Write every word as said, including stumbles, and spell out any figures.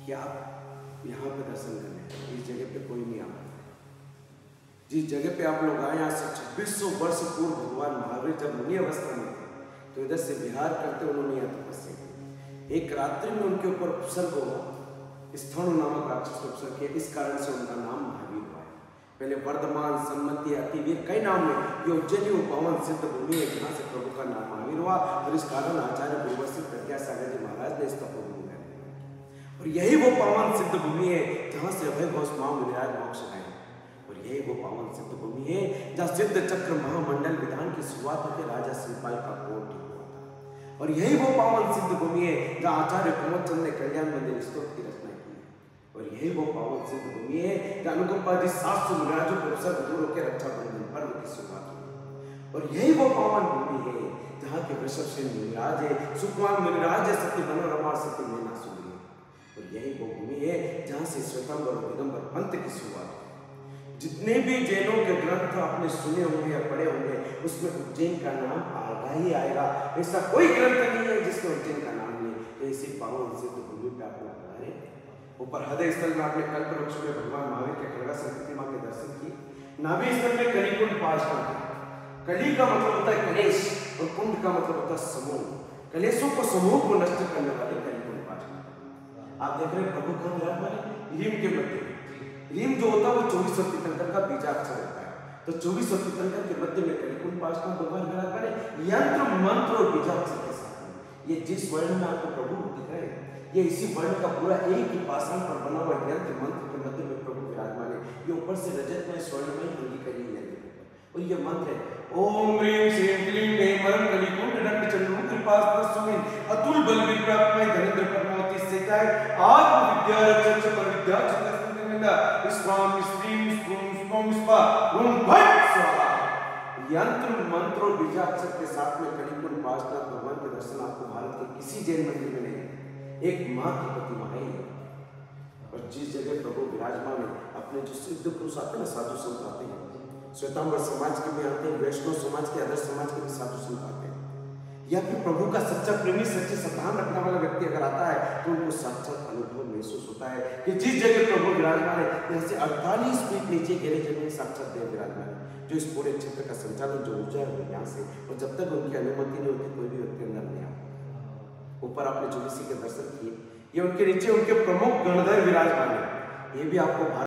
कि आप यहाँ पे दर्शन करने आए, इस जगह पे कोई नहीं आ पाता। जिस जगह पे आप लोग आए, यहाँ से छब्बीस सौ वर्ष पूर्व भगवान महावीर जब मुनि अवस्था में थे तो इधर से विहार करते उन्होंने यहाँ तपस्या की। एक रात्रि में उनके ऊपर उपसर्ग हुआ, स्थणु नामक राक्षस ने उपसर्ग किया, इस कारण से उनका नाम महावीर हुआ है। पहले वर्धमान, सम्मति, अतिवीर कई नाम में ये उज्जैनी वो पावन सिद्ध भूमि है जहाँ से प्रभु का नाम महावीर हुआ। और इस कारण आचार्य गुरुवर्षित प्रज्ञासागर जी महाराज ने इस तपोभूमि में, और यही वो पावन सिद्ध भूमि है जहाँ से अभय घोष मां मुनिराज मोक्ष गए। और यही वो पावन सिद्ध भूमि है जहाँ सिद्ध चक्र महामंडल विधान की शुरुआत होकर राजा शिवपाल का कोट हुआ था। और यही वो पावन सिद्ध भूमि है जहाँ आचार्य कुंवरचंद ने कल्याण मंदिर स्तोत्र की रचना की। और यही वो पावन सिद्ध भूमि है जहाँ अनुकंपा जी सात सौ मुनिराजों को उपसर्ग दूर होकर रक्षाबंधन पर्व की शुरुआत हुई। और यही वो पावन भूमि है जहाँ के वृषभ सिंह मुनिराज है, सुकुमार मुनिराज है, सती मनोरमा सती मैना सुनी। और यही वो भूमि है जहाँ से श्वेतांबर और दिगंबर पंथ की शुरुआत हुई। जितने भी जैनों के ग्रंथ आपने सुने होंगे या पढ़े होंगे उसमें उज्जैन का नाम आएगा ही आएगा। ऐसा कोई ग्रंथ नहीं है जिसमें उज्जैन का नाम नहीं है। ऐसी पावन सिद्ध भूमि पे आप लोग आए। ऊपर हृदय स्थल में आपने कल्प वृक्ष में भगवान महावीर के खड़गा संस्कृति मां के दर्शन किए। नाभि स्थल में कलिकुंड पास करते। कली का मतलब होता है कलेश और कुंड का मतलब होता है समूह। कलेशों को समूह को नष्ट करने वाले कलिकुंड पास करते। आप देख रहे हैं प्रभु का विराजमान रीम के मध्य में। रीम जो होता है वो चौबीस सौ तीर्थंकर का बीजाक्षर होता है। तो चौबीस सौ तीर्थंकर के मध्य में कलिकुंड पास का भगवान विराजमान है यंत्र मंत्र और बीजाक्षर के साथ। ये जिस वर्ण में आपको प्रभु दिख रहे हैं ये इसी वर्ण का पूरा एक ही पाषाण पर बना हुआ यंत्र मंत्र के मध्य में प्रभु विराजमान है। ये ऊपर से रजत में स्वर्ण में हिंदी करी है और ये मंत्र है ओम ह्रीं श्रीं क्लीं ऐं वरं कलिकुंड दंड चंद्र कृपास्मि अतुल बलवीर प्राप्त में धनेन्द्र पद्मावती सेताय आत्म विद्या रक्षक पर विद्या चंद्रस्मिंदा स्वाम स्त्रीम स्त्रूम स्पम स्पा ओम भट स्वाहा। यंत्र मंत्र और बीजाक्षर के साथ में कलिकुंड पासनाथ भगवान के दर्शन आपको भारत के किसी जैन मंदिर में नहीं, एकमात्र प्रतिमा है। और जिस जगह प्रभु विराजमान है अपने जो सिद्ध पुरुष आते हैं ना, साधु संत आते हैं, श्वेतांबर समाज के भी आते हैं, वैष्णव समाज के, अदर समाज के भी साधु संत आते हैं, या फिर प्रभु का सच्चा प्रेमी सच्चे सत्तान रखने वाला व्यक्ति अगर आता है तो उनको साक्षात अनुभव महसूस होता है कि जिस जगह प्रभु विराजमान है यहाँ से अड़तालीस फीट नीचे गहरे जगह में साक्षात देव विराजमान है जो इस पूरे क्षेत्र का संचालन जो ऊर्जा है वो यहाँ से, और जब तक उनकी अनुमति नहीं होती कोई भी व्यक्ति अंदर नहीं आता। ऊपर आपने ज्योतिषी के दर्शन किए, ये उनके नीचे उनके प्रमुख गणधर विराजमान है। ये भी आपको